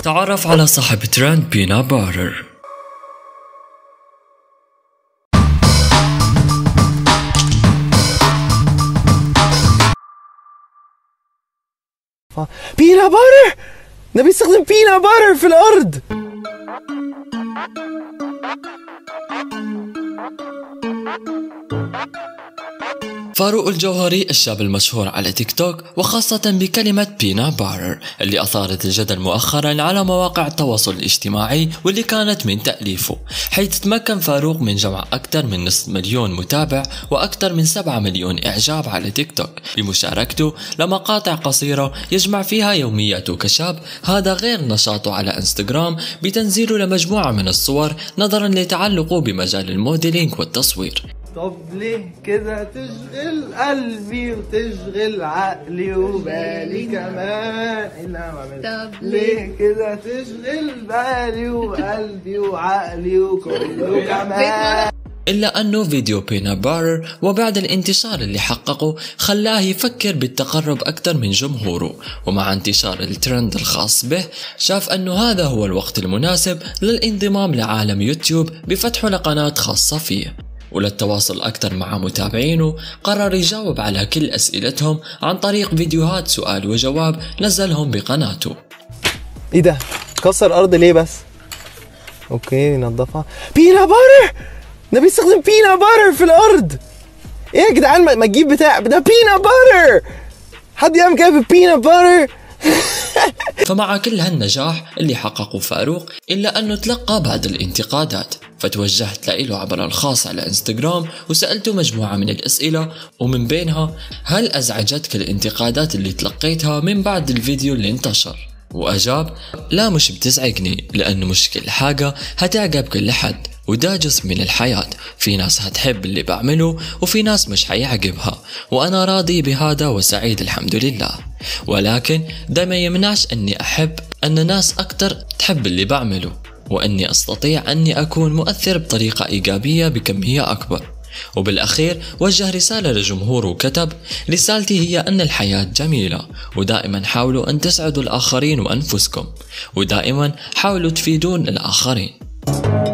تعرف على صاحب ترند بينا بارر. بينا بارر، نبي نستخدم بينا بارر في الأرض. فاروق الجوهري الشاب المشهور على تيك توك، وخاصة بكلمة بينا بارر اللي أثارت الجدل مؤخرا على مواقع التواصل الاجتماعي، واللي كانت من تأليفه، حيث تمكن فاروق من جمع أكثر من نصف مليون متابع وأكثر من 7 مليون إعجاب على تيك توك بمشاركته لمقاطع قصيرة يجمع فيها يومياته كشاب، هذا غير نشاطه على انستغرام بتنزيله لمجموعة من الصور نظرا لتعلقه بمجال الموديلينج والتصوير. طب ليه كده تشغل قلبي وتشغل عقلي وبالي كمان؟ طب ليه كده تشغل بالي وقلبي وعقلي وكله كمان؟ إلا أنه فيديو بينا بارر وبعد الانتشار اللي حققه خلاه يفكر بالتقرب أكثر من جمهوره، ومع انتشار الترند الخاص به شاف أنه هذا هو الوقت المناسب للانضمام لعالم يوتيوب بفتحه لقناة خاصة فيه. وللتواصل أكثر مع متابعينه قرر يجاوب على كل أسئلتهم عن طريق فيديوهات سؤال وجواب نزلهم بقناته. إيه ده؟ كسر الأرض ليه بس؟ أوكي ننضفها. بينا بارر، نبي نستخدم بينا بارر في الأرض. إيه يا جدعان، ما تجيب بتاع ده بينا بارر، حد يعمل كده ببينا بارر؟ فمع كل هالنجاح اللي حققه فاروق إلا أنه تلقى بعض الانتقادات، فتوجهت له عبر الخاص على انستغرام وسألته مجموعة من الأسئلة، ومن بينها: هل أزعجتك الانتقادات اللي تلقيتها من بعد الفيديو اللي انتشر؟ وأجاب: لا مش بتزعجني، لأنه مش كل حاجة هتعجب كل حد، وده جزء من الحياة، في ناس هتحب اللي بعمله وفي ناس مش حيعجبها، وأنا راضي بهذا وسعيد الحمد لله، ولكن ده ما يمنعش أني أحب أن ناس أكتر تحب اللي بعمله، وأني أستطيع أني أكون مؤثر بطريقة إيجابية بكمية أكبر. وبالأخير وجه رسالة لجمهوره وكتب: رسالتي هي أن الحياة جميلة، ودائما حاولوا أن تسعدوا الآخرين وأنفسكم، ودائما حاولوا تفيدون الآخرين.